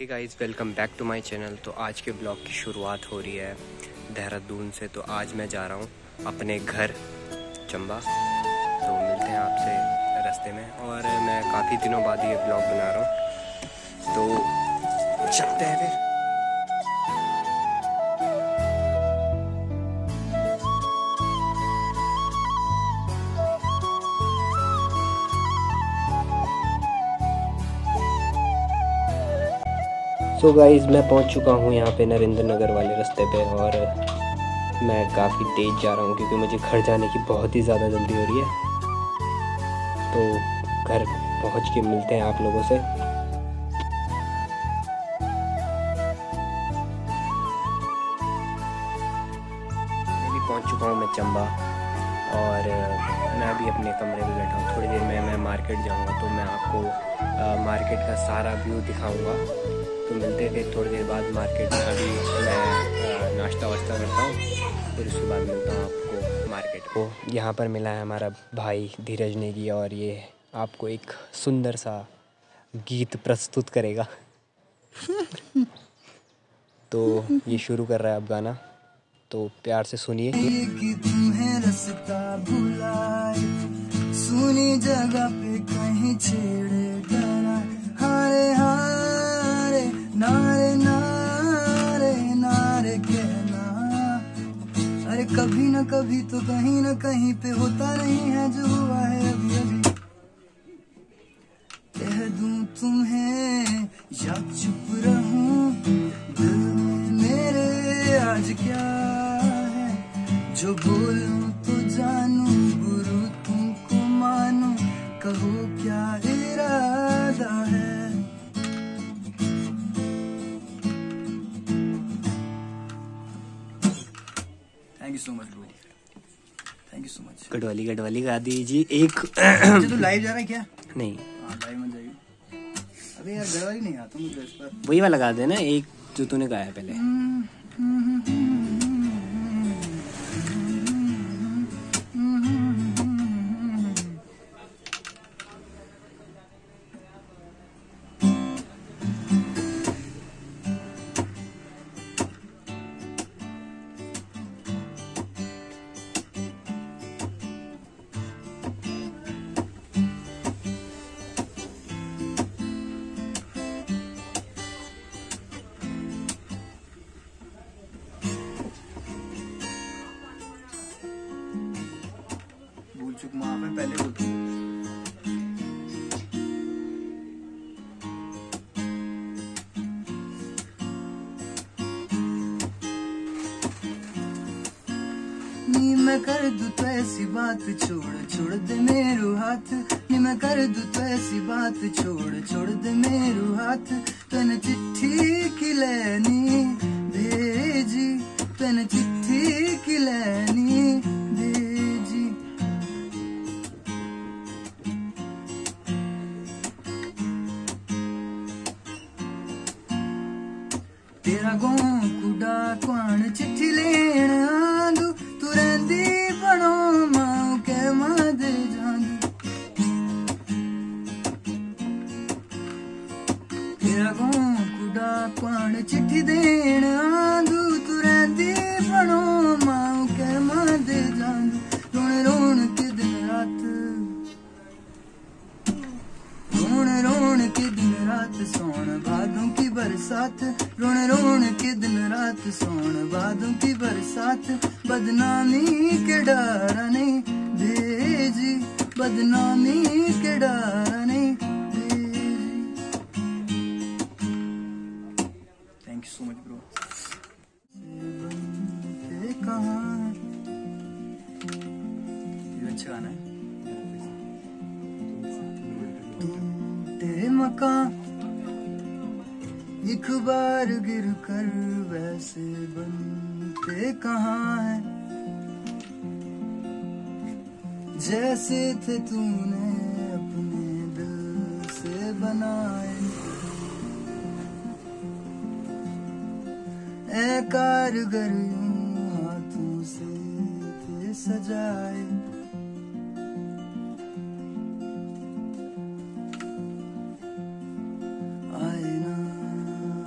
Hey guys, welcome back to my channel. तो आज के ब्लॉग की शुरुआत हो रही है देहरादून से। तो आज मैं जा रहा हूँ अपने घर चंबा। तो मिलते हैं आपसे रास्ते में। और मैं काफ़ी दिनों बाद ये ब्लॉग बना रहा हूँ, तो चलते हैं फिर। तो गाइस, मैं पहुंच चुका हूं यहाँ पे नरेंद्र नगर वाले रास्ते पे। और मैं काफ़ी तेज़ जा रहा हूं क्योंकि मुझे घर जाने की बहुत ही ज़्यादा जल्दी हो रही है। तो घर पहुंच के मिलते हैं आप लोगों से। मैं पहुंच चुका हूं मैं चंबा, और मैं अभी अपने कमरे में बैठा हूं। थोड़ी देर में मैं मार्केट जाऊंगा, तो मैं आपको मार्केट का सारा व्यू दिखाऊंगा। तो मिलते हैं फिर थोड़ी देर बाद मार्केट में। अभी मैं नाश्ता वाश्ता करता हूँ, फिर उसके बाद मिलता हूँ आपको मार्केट को। यहाँ पर मिला है हमारा भाई धीरज नेगी, और ये आपको एक सुंदर सा गीत प्रस्तुत करेगा। तो ये शुरू कर रहा है अब गाना, तो प्यार से सुनिए। कि तुम्हें रास्ता भुलाए, सुनी जगह पे कहीं छेड़े डरा, हारे हारे नारे नारे नारे कहना। अरे कभी न कभी तो कहीं न कहीं पे होता नहीं है जो हुआ है अभी अभी। कह दूं तुम्हें या चुप रहूं, दिल में मेरे आज क्या है। जो बोलूं तो जानूं, गुरु तुमको मानूं, कहो क्या इरादा है। Thank you so much bro, thank you so much. Garhwali गा दीजिए एक। अच्छा तू लाइव जा रहा है क्या? नहीं, हाँ लाइव में जाइए। अबे यार गढ़वाली नहीं आता मुझे इस पर। वही वाला गा देना, एक जो तूने गाया पहले। भूल चुक माफ है, पहले बोल। नी मैं कर दूं तो ऐसी बात, छोड़ छोड़ दे मेरो हाथ। नी मैं कर दूं तो ऐसी बात, छोड़ छोड़ दे मेरो हाथ। तूने चिट्ठी की लैनी भेजी, तूने चिट्ठी की लैनी भेजी। तेरा गाँव कुड़ा कुआन चिट्ठी लेन आंदू, तू रहंदी बनो मां के मादे जांदू। तेरा गाँव कुड़ा कुआन चिट्ठी देन आंदू, तू रहंदी बनो मां के मादे जांदू। रोन रोन के दिन रात, रोन रोन के दिन रात, सोन भादों की बरसात। रोन रोन के दिन रात, सोन भादों की बरसात। बदनामी के डर नहीं भेजी, बदनामी के डर नहीं भेजी। Thank you so much bro. कहाँ ये अच्छा गाना है। तेरे मकान एक बार गिर कर वैसे बनते कहाँ है, जैसे थे तूने अपने दिल से बनाए। ऐ कारगर यूं हाथों से थे सजाए। आए ना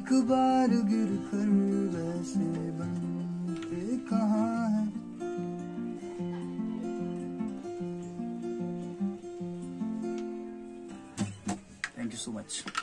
एक बार गिर कर वैसे बनते कहाँ है। Thank you so much.